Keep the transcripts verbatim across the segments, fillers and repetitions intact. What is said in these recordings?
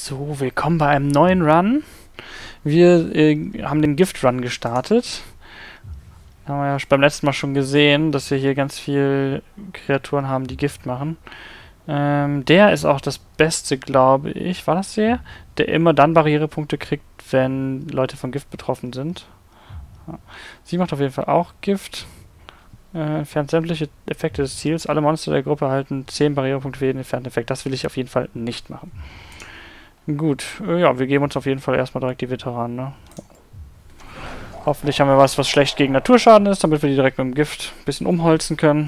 So, willkommen bei einem neuen Run. Wir äh, haben den Gift-Run gestartet. Haben wir ja beim letzten Mal schon gesehen, dass wir hier ganz viele Kreaturen haben, die Gift machen. Ähm, der ist auch das Beste, glaube ich. War das der? Der immer dann Barrierepunkte kriegt, wenn Leute von Gift betroffen sind. Ja. Sie macht auf jeden Fall auch Gift. Äh, entfernt sämtliche Effekte des Ziels. Alle Monster der Gruppe erhalten zehn Barrierepunkte für jeden entfernten Effekt. Das will ich auf jeden Fall nicht machen. Gut, äh, ja, wir geben uns auf jeden Fall erstmal direkt die Veteranen, ne? Hoffentlich haben wir was, was schlecht gegen Naturschaden ist, damit wir die direkt mit dem Gift ein bisschen umholzen können.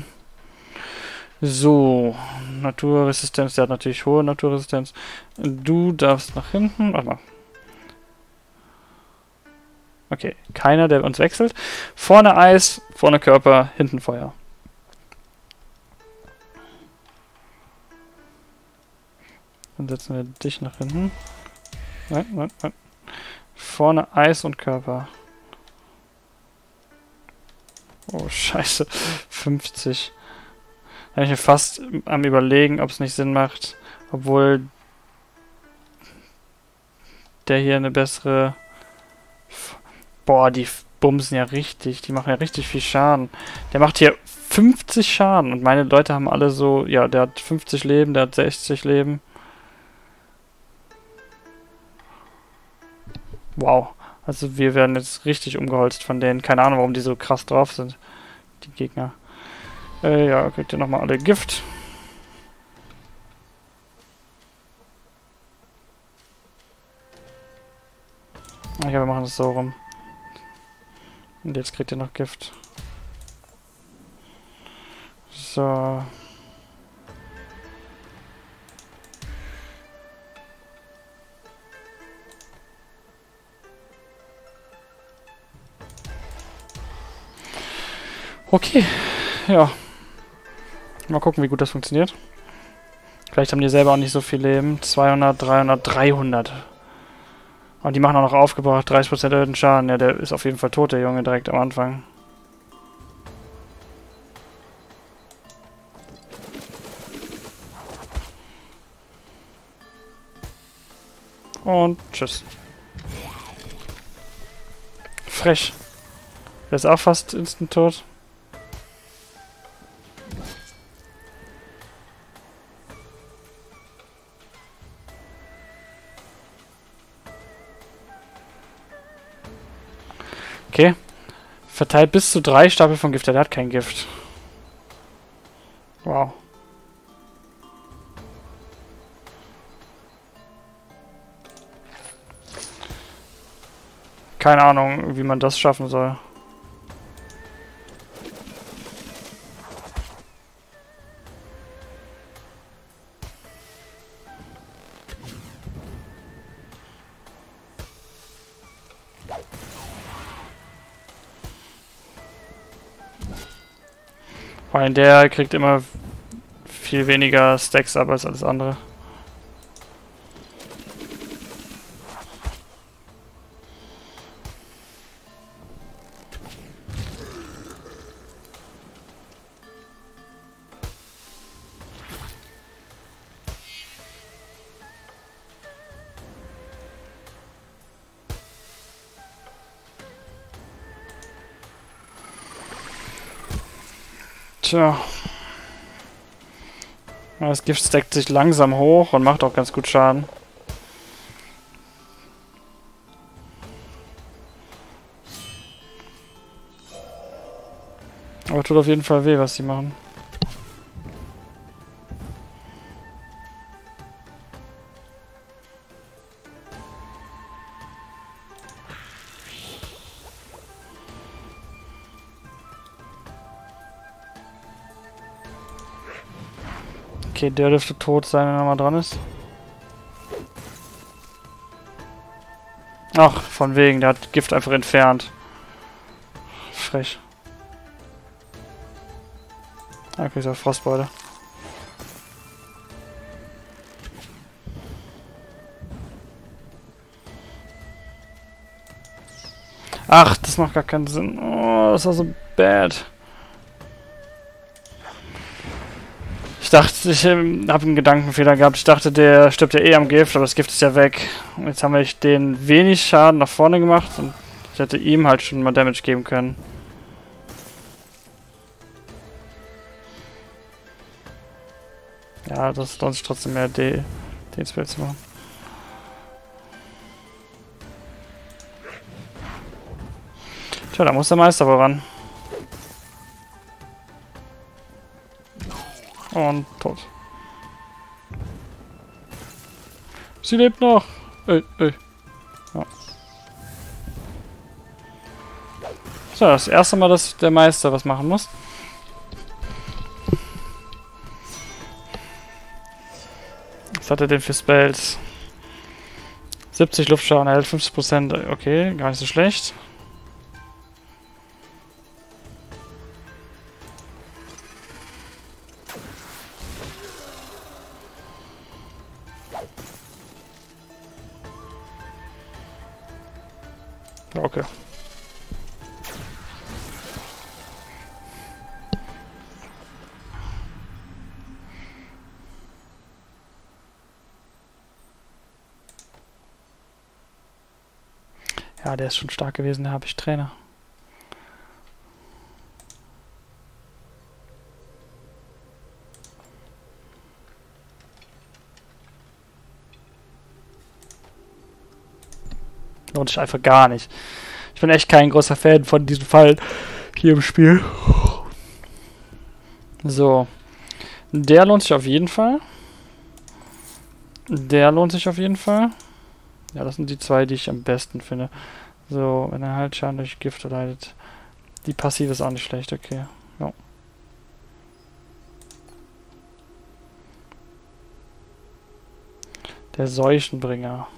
So, Naturresistenz, der hat natürlich hohe Naturresistenz. Du darfst nach hinten, warte mal. Okay, keiner, der uns wechselt. Vorne Eis, vorne Körper, hinten Feuer. Dann setzen wir dich nach hinten. Nein, nein, nein. Vorne Eis und Körper. Oh, scheiße. fünfzig. Da bin ich mir fast am Überlegen, ob es nicht Sinn macht. Obwohl der hier eine bessere... Boah, die bumsen ja richtig. Die machen ja richtig viel Schaden. Der macht hier fünfzig Schaden. Und meine Leute haben alle so... Ja, der hat fünfzig Leben, der hat sechzig Leben. Wow. Also wir werden jetzt richtig umgeholzt von denen. Keine Ahnung, warum die so krass drauf sind. Die Gegner. Äh, ja, kriegt ihr nochmal alle Gift. Ich glaube, wir machen das so rum. Und jetzt kriegt ihr noch Gift. So. Okay, ja. Mal gucken, wie gut das funktioniert. Vielleicht haben die selber auch nicht so viel Leben. zweihundert, dreihundert, dreihundert. Und die machen auch noch aufgebracht. dreißig Prozent erhöhten Schaden. Ja, der ist auf jeden Fall tot, der Junge, direkt am Anfang. Und tschüss. Frech. Der ist auch fast instant tot. Okay. Verteilt bis zu drei Stapel von Gift. Der hat kein Gift. Wow. Keine Ahnung, wie man das schaffen soll. Weil der kriegt immer viel weniger Stacks ab als alles andere. Tja. Das Gift stackt sich langsam hoch und macht auch ganz gut Schaden. Aber tut auf jeden Fall weh, was sie machen. Okay, der dürfte tot sein, wenn er mal dran ist. Ach, von wegen, der hat Gift einfach entfernt. Frech. Okay, so Frostbeute. Ach, das macht gar keinen Sinn. Oh, das war so bad. Ich dachte, ich ähm, habe einen Gedankenfehler gehabt. Ich dachte, der stirbt ja eh am Gift, aber das Gift ist ja weg. Und jetzt haben wir den wenig Schaden nach vorne gemacht und ich hätte ihm halt schon mal Damage geben können. Ja, das lohnt sich trotzdem mehr, den Spell zu machen. Tja, da muss der Meister wohl ran. Und tot. Sie lebt noch. Ey, ey. Ja. So, das erste Mal, dass der Meister was machen muss. Was hat er denn für Spells? siebzig Luftschaden, er hält fünfzig Prozent. Okay, gar nicht so schlecht. Okay. Ja, der ist schon stark gewesen, da habe ich Trainer. Lohnt sich einfach gar nicht. Ich bin echt kein großer Fan von diesem Fall hier im Spiel. So. Der lohnt sich auf jeden Fall. Der lohnt sich auf jeden Fall. Ja, das sind die zwei, die ich am besten finde. So, wenn er halt Schaden durch Gift leidet. Die Passive ist auch nicht schlecht, okay. Ja. Der Seuchenbringer.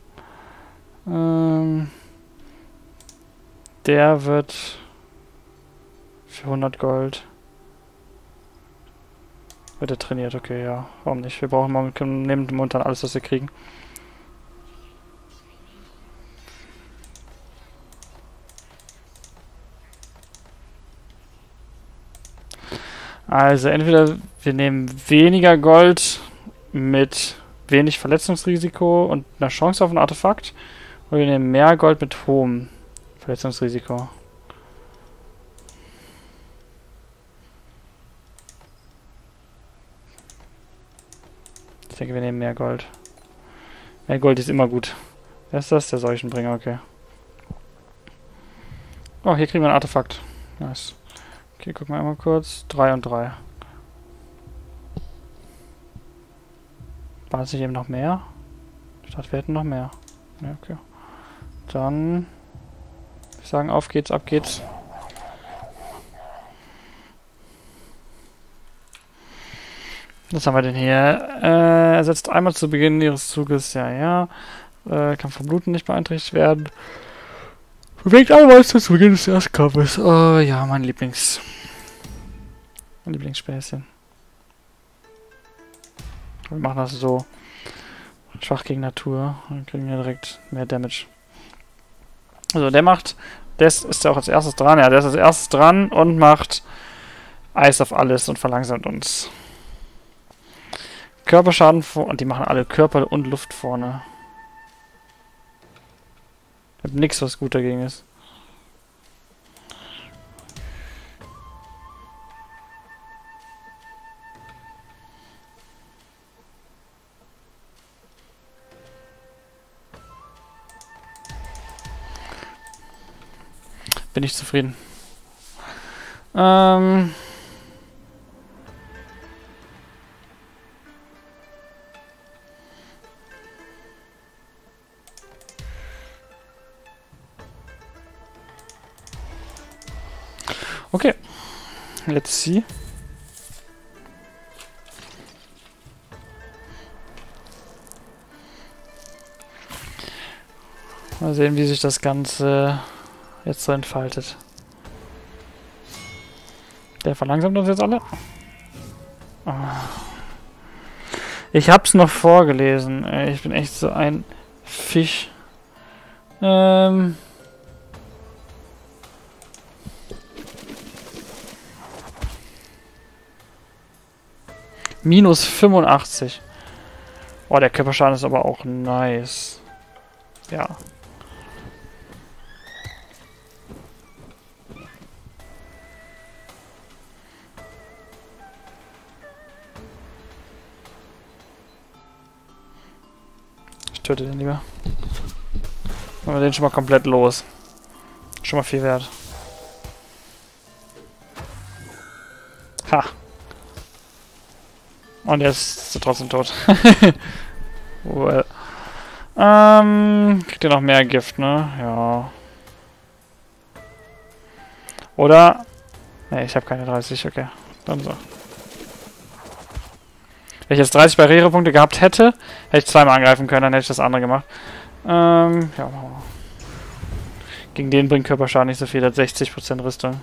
Ähm, der wird für hundert Gold. Wird er trainiert, okay, ja. Warum nicht? Wir brauchen momentan alles, was wir kriegen. Also entweder wir nehmen weniger Gold mit wenig Verletzungsrisiko und einer Chance auf ein Artefakt, oder wir nehmen mehr Gold mit hohem Verletzungsrisiko. Ich denke, wir nehmen mehr Gold. Mehr Gold ist immer gut. Wer ist das? Der Seuchenbringer, okay. Oh, hier kriegen wir ein Artefakt. Nice. Okay, gucken wir einmal kurz. drei und drei. War es nicht eben noch mehr? Ich dachte, wir hätten noch mehr. Ja, okay. Dann... Ich sagen, auf geht's, ab geht's. Was haben wir denn hier? Äh, ersetzt einmal zu Beginn ihres Zuges, ja, ja. Äh, kann vom Bluten nicht beeinträchtigt werden. Bewegt alle Monster zu Beginn des Erstkampfes. Oh ja, mein Lieblings... Mein Lieblingsspäßchen. Wir machen das so. Schwach gegen Natur. Dann kriegen wir direkt mehr Damage. Also der macht... Der ist, ist ja auch als erstes dran. Ja, der ist als erstes dran und macht Eis auf alles und verlangsamt uns. Körperschaden vor... Und die machen alle Körper und Luft vorne. Ich hab nix, was gut dagegen ist. Bin ich zufrieden. Ähm... Okay. Let's see. Mal sehen, wie sich das Ganze jetzt so entfaltet. Der verlangsamt uns jetzt alle. Ich hab's noch vorgelesen. Ich bin echt so ein Fisch. Ähm... Minus fünfundachtzig. Oh, der Körperschaden ist aber auch nice. Ja. Ich töte den lieber. Machen wir den schon mal komplett los. Schon mal viel wert. Ha. Und jetzt ist er trotzdem tot. Well. Ähm, kriegt ihr noch mehr Gift, ne? Ja. Oder? Ne, ich habe keine dreißig, okay. Dann so. Wenn ich jetzt dreißig Barrierepunkte gehabt hätte, hätte ich zweimal angreifen können, dann hätte ich das andere gemacht. Ähm, ja, machen wir. Gegen den bringt Körperschaden nicht so viel, der hat sechzig Prozent Rüstung.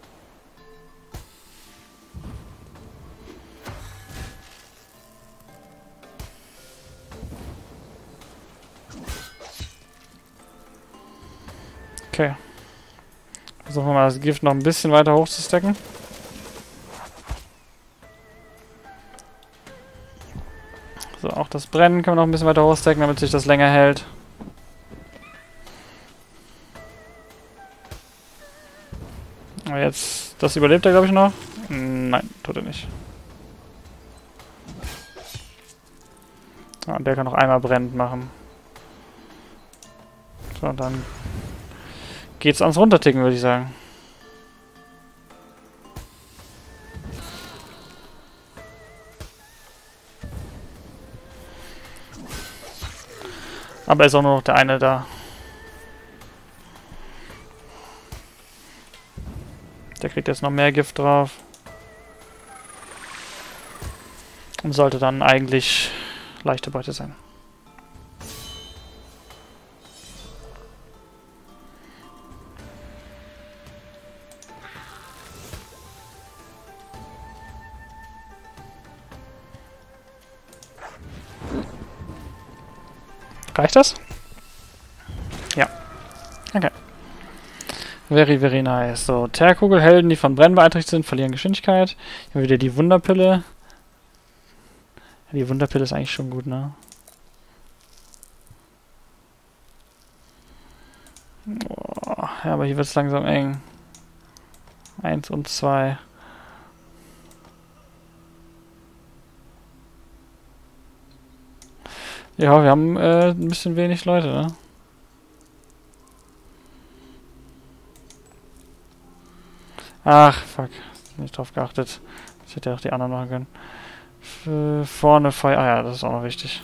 Okay. Versuchen wir mal das Gift noch ein bisschen weiter hochzustecken. So, auch das Brennen können wir noch ein bisschen weiter hochstecken, damit sich das länger hält. Aber jetzt, das überlebt er, glaube ich, noch. Nein, tut er nicht. Ah, und der kann noch einmal brennend machen. So, und dann geht's ans Runterticken, würde ich sagen. Aber ist auch nur noch der eine da. Der kriegt jetzt noch mehr Gift drauf. Und sollte dann eigentlich leichte Beute sein. Reicht das? Ja. Okay. Very, very nice. So, Teerkugelhelden, die von Brennen beeinträchtigt sind, verlieren Geschwindigkeit. Hier haben wir wieder die Wunderpille. Ja, die Wunderpille ist eigentlich schon gut, ne? Boah, ja, aber hier wird es langsam eng. Eins und zwei. Ja, wir haben äh, ein bisschen wenig Leute, ne? Ach, fuck. Nicht drauf geachtet. Ich hätte ja auch die anderen machen können. F vorne Feuer. Ah ja, das ist auch noch wichtig.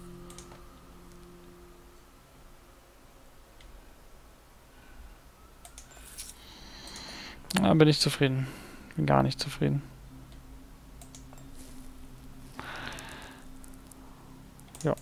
Ja, bin ich zufrieden. Bin gar nicht zufrieden. Ja.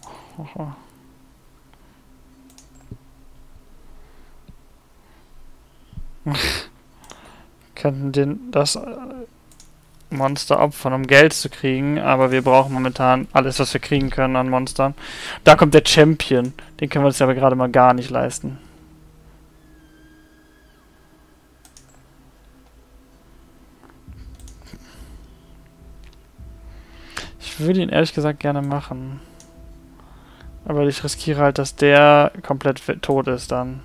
Könnten den, das Monster opfern, um Geld zu kriegen, aber wir brauchen momentan alles, was wir kriegen können an Monstern. Da kommt der Champion. Den können wir uns aber gerade mal gar nicht leisten. Ich würde ihn ehrlich gesagt gerne machen. Aber ich riskiere halt, dass der komplett tot ist dann.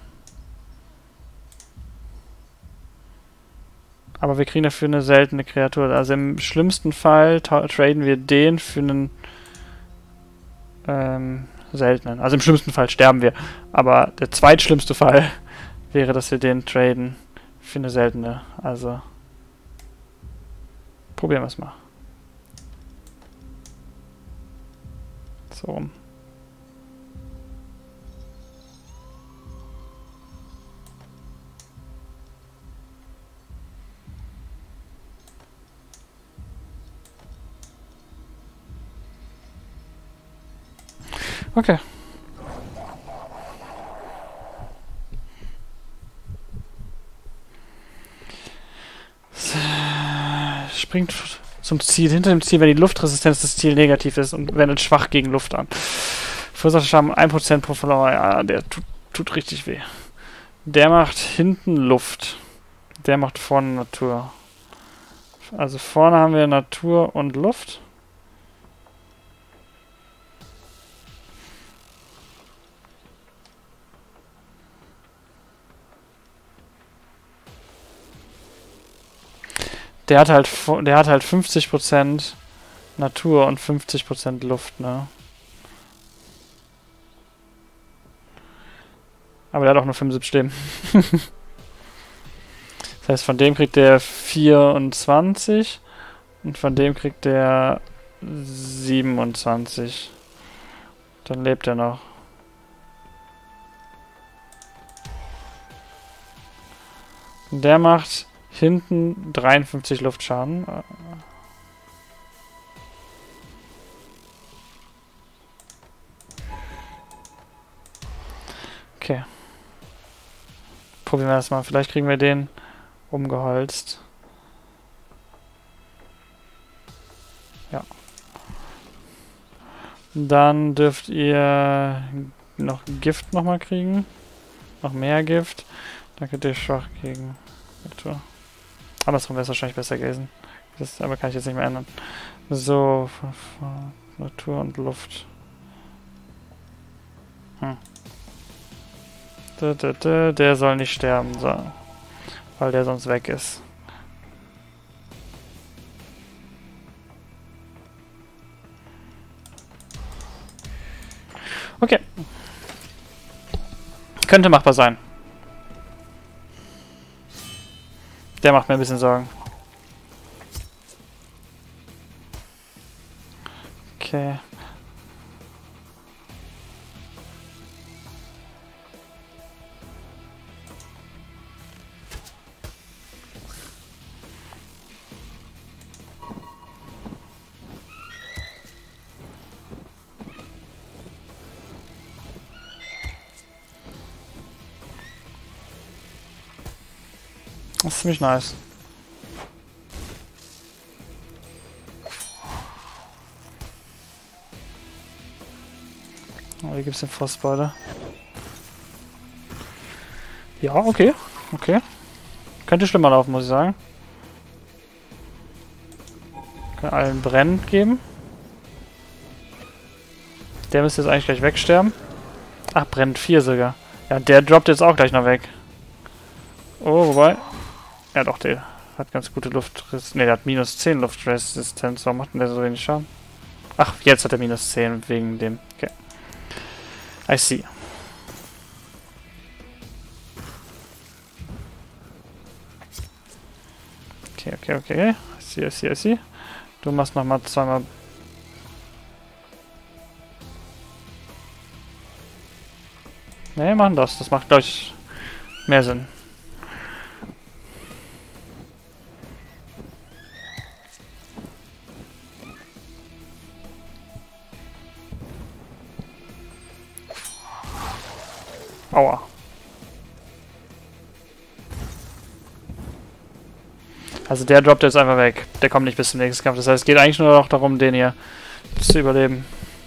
Aber wir kriegen dafür eine seltene Kreatur. Also im schlimmsten Fall traden wir den für einen ähm, seltenen. Also im schlimmsten Fall sterben wir. Aber der zweitschlimmste Fall wäre, dass wir den traden für eine seltene. Also probieren wir es mal. So rum. Okay. Springt zum Ziel. Hinter dem Ziel, wenn die Luftresistenz des Ziels negativ ist und wendet schwach gegen Luft an. Verursacht ein Prozent pro Verlor. Ja, der tut, tut richtig weh. Der macht hinten Luft. Der macht vorne Natur. Also vorne haben wir Natur und Luft. Der hat halt, fu- der hat halt fünfzig Prozent Natur und fünfzig Prozent Luft, ne? Aber der hat auch nur fünfundsiebzig Leben. Das heißt, von dem kriegt der vierundzwanzig und von dem kriegt der siebenundzwanzig. Dann lebt er noch. Der macht hinten dreiundfünfzig Luftschaden. Okay. Probieren wir das mal. Vielleicht kriegen wir den umgeholzt. Ja. Dann dürft ihr noch Gift nochmal kriegen. Noch mehr Gift. Dann könnt ihr schwach gegen Natur. Andersrum wäre es wahrscheinlich besser gewesen. Das aber kann ich jetzt nicht mehr ändern. So, Natur und Luft. Hm. Der soll nicht sterben, so. Weil der sonst weg ist. Okay. Könnte machbar sein. Der macht mir ein bisschen Sorgen. Okay. Das ist ziemlich nice. Oh, hier gibt es den Frostbeute. Ja, okay. Okay. Könnte schlimmer laufen, muss ich sagen. Können allen Brennen geben. Der müsste jetzt eigentlich gleich wegsterben. Ach, brennt vier sogar. Ja, der droppt jetzt auch gleich noch weg. Oh, wobei. Ja doch, der hat ganz gute Luftresistenz. Ne, der hat minus zehn Luftresistenz. Warum macht denn der so wenig Schaden? Ach, jetzt hat er minus zehn wegen dem. Okay. I see. Okay, okay, okay. I see, I see, I see. Du machst nochmal zweimal. Ne, machen das. Das macht, glaube ich, mehr Sinn. Aua. Also der droppt jetzt einfach weg. Der kommt nicht bis zum nächsten Kampf. Das heißt, es geht eigentlich nur noch darum, den hier zu überleben.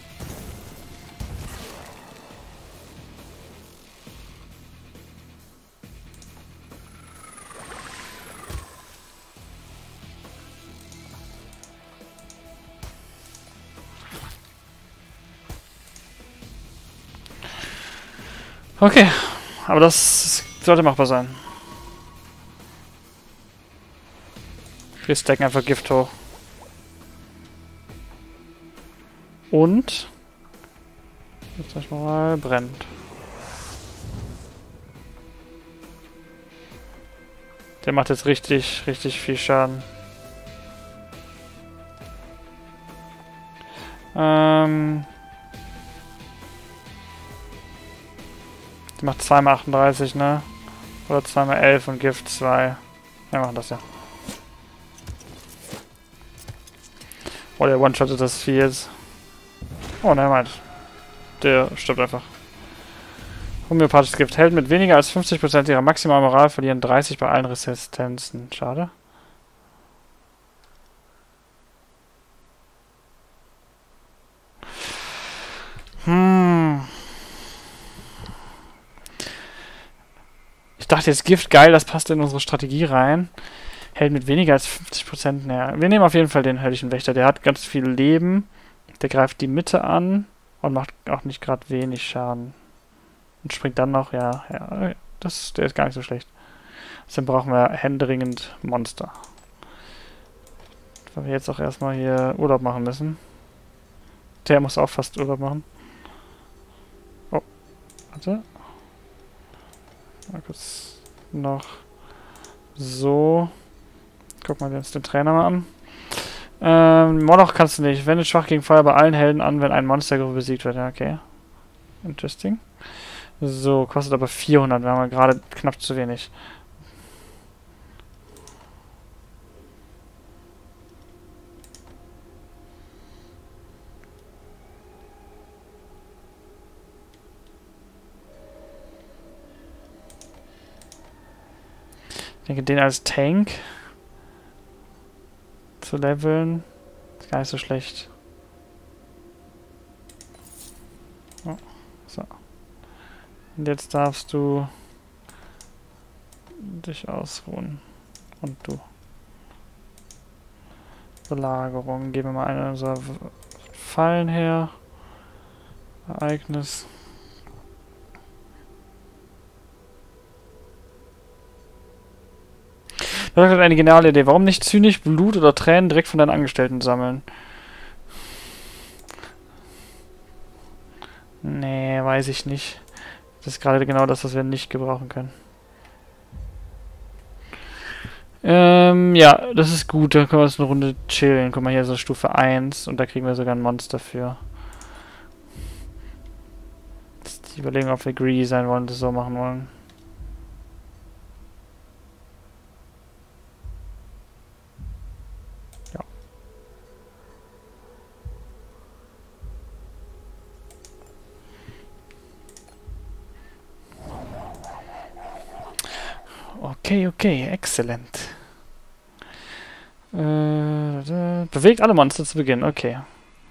Okay, aber das sollte machbar sein. Wir stacken einfach Gift hoch. Und jetzt sag ich mal, brennt. Der macht jetzt richtig, richtig viel Schaden. Ähm... Die macht zweimal achtunddreißig, ne? Oder zweimal elf und Gift zwei. Wir machen das ja. Oh, der One-Shottet das Vieh jetzt. Oh, nein, meint. Der stirbt einfach. Homöopathisches Gift. Helden mit weniger als fünfzig Prozent ihrer maximalen Moral verlieren dreißig bei allen Resistenzen. Schade. Hm. Ich dachte jetzt Gift, geil, das passt in unsere Strategie rein. Hält mit weniger als fünfzig Prozent näher. Wir nehmen auf jeden Fall den höllischen Wächter. Der hat ganz viel Leben. Der greift die Mitte an und macht auch nicht gerade wenig Schaden. Und springt dann noch, ja, ja, das, der ist gar nicht so schlecht. Deswegen brauchen wir händeringend Monster. Weil wir jetzt auch erstmal hier Urlaub machen müssen. Der muss auch fast Urlaub machen. Oh, warte. Mal kurz noch so. Guck mal jetzt den Trainer mal an. Ähm, Moloch kannst du nicht. Wendet schwach gegen Feuer bei allen Helden an, wenn ein Monstergruppe besiegt wird. Ja, okay. Interesting. So, kostet aber vierhundert. Wir haben ja gerade knapp zu wenig. Ich denke, den als Tank zu leveln ist gar nicht so schlecht. Oh, so. Und jetzt darfst du dich ausruhen. Und du. Belagerung. Geben wir mal eine unserer Fallen her. Ereignis. Das ist eine geniale Idee. Warum nicht zynisch Blut oder Tränen direkt von deinen Angestellten sammeln? Nee, weiß ich nicht. Das ist gerade genau das, was wir nicht gebrauchen können. Ähm, ja, das ist gut. Da können wir jetzt eine Runde chillen. Guck mal, hier ist so Stufe eins und da kriegen wir sogar ein Monster für. Jetzt die Überlegung, ob wir greedy sein wollen und das so machen wollen. Ja. Okay, okay, exzellent. Äh, bewegt alle Monster zu Beginn, okay.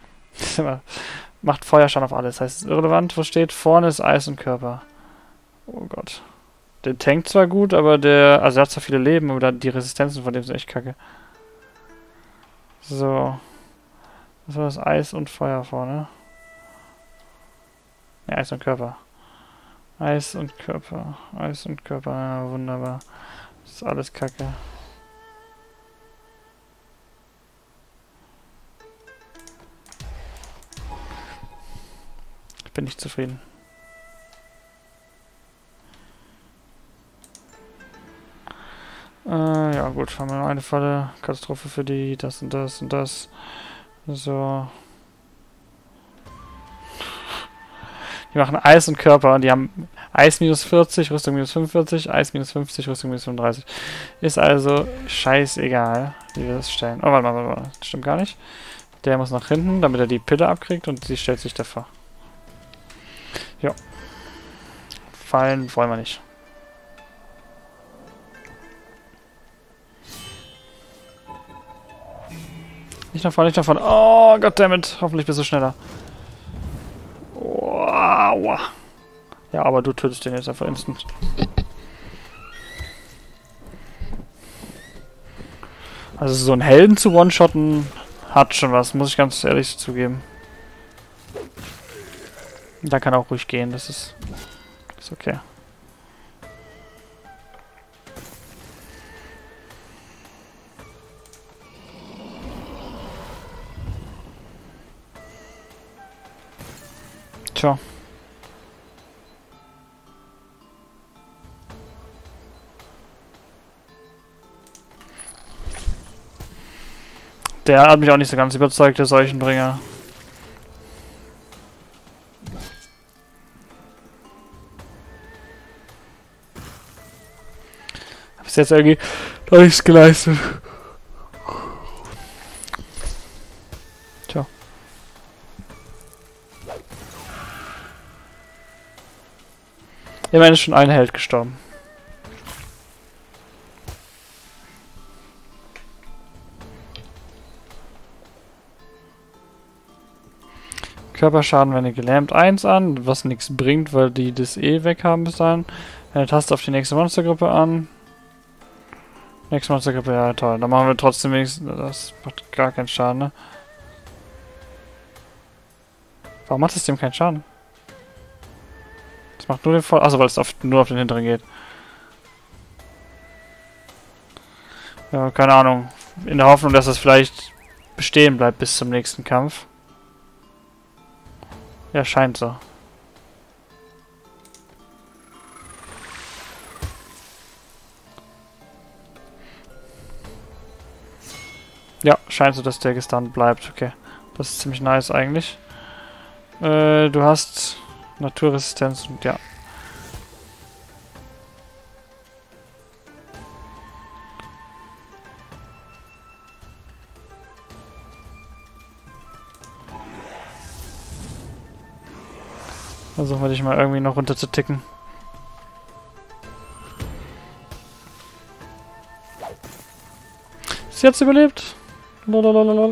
Macht Feuerschaden auf alles. Das heißt, irrelevant, wo steht, vorne ist Eis und Körper. Oh Gott. Der tankt zwar gut, aber der, also er hat zwar viele Leben, aber die Resistenzen von dem sind echt kacke. So. Was war das? Eis und Feuer vorne. Ne, Eis und Körper. Eis und Körper. Eis und Körper. Ja, wunderbar. Das ist alles kacke. Ich bin nicht zufrieden. Äh, ja gut, haben wir noch eine Falle. Katastrophe für die, das und das und das. So. Die machen Eis und Körper und die haben Eis minus vierzig, Rüstung minus fünfundvierzig, Eis minus fünfzig, Rüstung minus fünfunddreißig. Ist also scheißegal, wie wir das stellen. Oh, warte mal, warte mal. Das stimmt gar nicht. Der muss nach hinten, damit er die Pille abkriegt und sie stellt sich davor. Ja. Fallen wollen wir nicht. Nicht nach vorne, nicht nach vorne. Oh, goddammit. Hoffentlich bist du schneller. Wow. Ja, aber du tötest den jetzt einfach instant. Also so einen Helden zu one-shotten hat schon was, muss ich ganz ehrlich zugeben. Da kann auch ruhig gehen, das ist, ist okay. Tja. Der hat mich auch nicht so ganz überzeugt, der Seuchenbringer. Hab bis jetzt irgendwie noch nichts geleistet. Tja. Immerhin ist schon ein Held gestorben. Körperschaden, wenn ihr gelähmt eins an, was nichts bringt, weil die das eh weg haben bis dahin. Eine Taste auf die nächste Monstergruppe an. Nächste Monstergruppe, ja toll. Dann machen wir trotzdem wenigstens, das macht gar keinen Schaden, ne? Warum macht es dem keinen Schaden? Das macht nur den Voll... Achso, weil es auf, nur auf den hinteren geht. Ja, keine Ahnung. In der Hoffnung, dass das vielleicht bestehen bleibt bis zum nächsten Kampf. Ja, scheint so. Ja, scheint so, dass der gestunt bleibt. Okay. Das ist ziemlich nice eigentlich. Äh, du hast Naturresistenz und ja. Versuchen wir dich mal irgendwie noch runter zu ticken. Ist jetzt überlebt? Lolololol.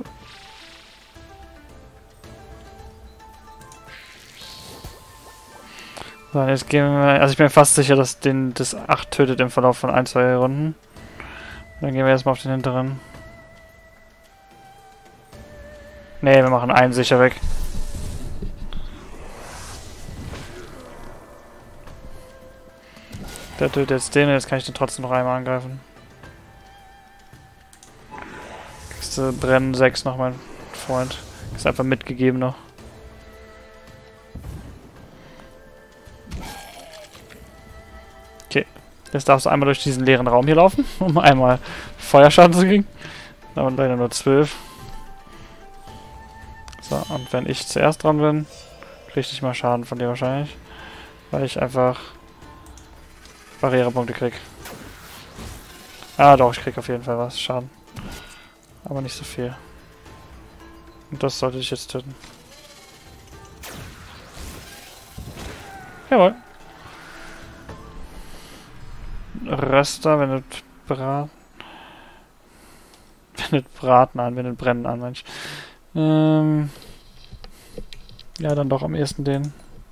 So, jetzt gehen wir. Also ich bin fast sicher, dass den das acht tötet im Verlauf von ein, zwei Runden. Dann gehen wir erstmal auf den hinteren. Ne, wir machen einen sicher weg. Der tötet jetzt den, jetzt kann ich den trotzdem noch einmal angreifen. Kriegst du Brennen sechs noch, mein Freund. Ist einfach mitgegeben noch. Okay. Jetzt darfst du einmal durch diesen leeren Raum hier laufen, um einmal Feuerschaden zu kriegen. Aber leider nur zwölf. So, und wenn ich zuerst dran bin, kriege ich mal Schaden von dir wahrscheinlich. Weil ich einfach Barrierepunkte krieg. Ah doch, ich krieg auf jeden Fall was. Schaden. Aber nicht so viel. Und das sollte ich jetzt töten. Jawohl. Röster, wenn du Brat... Wendet Braten an, wendet Brennen an, Mensch. Ähm... Ja, dann doch am ehesten den.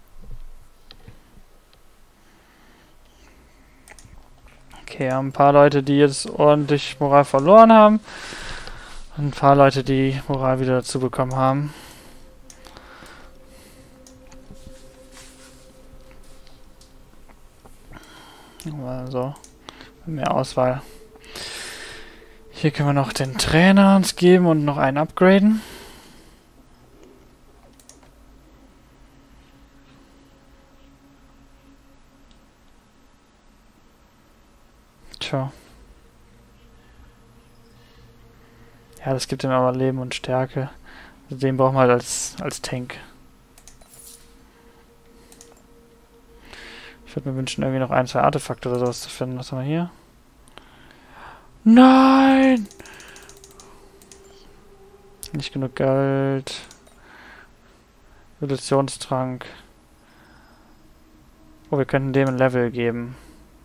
Okay, haben ein paar Leute, die jetzt ordentlich Moral verloren haben. Und ein paar Leute, die Moral wieder dazu bekommen haben. Also, mehr Auswahl. Hier können wir noch den Trainer uns geben und noch einen upgraden. Tja. Ja, das gibt ihm aber Leben und Stärke. Also den brauchen wir halt als, als Tank. Ich würde mir wünschen, irgendwie noch ein, zwei Artefakte oder sowas zu finden. Was haben wir hier? Nein! Nicht genug Geld. Evolutionstrank. Oh, wir könnten dem ein Level geben.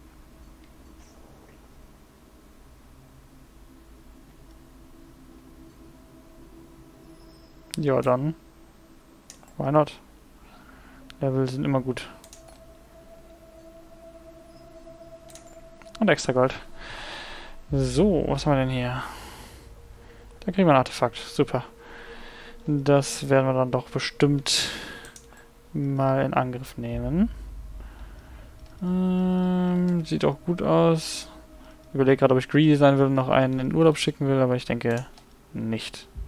Ja, dann. Why not? Level sind immer gut. Und extra Gold. So, was haben wir denn hier? Da kriegen wir ein Artefakt. Super. Das werden wir dann doch bestimmt mal in Angriff nehmen. Ähm, sieht auch gut aus. Ich überlege gerade, ob ich greedy sein will und noch einen in Urlaub schicken will, aber ich denke nicht.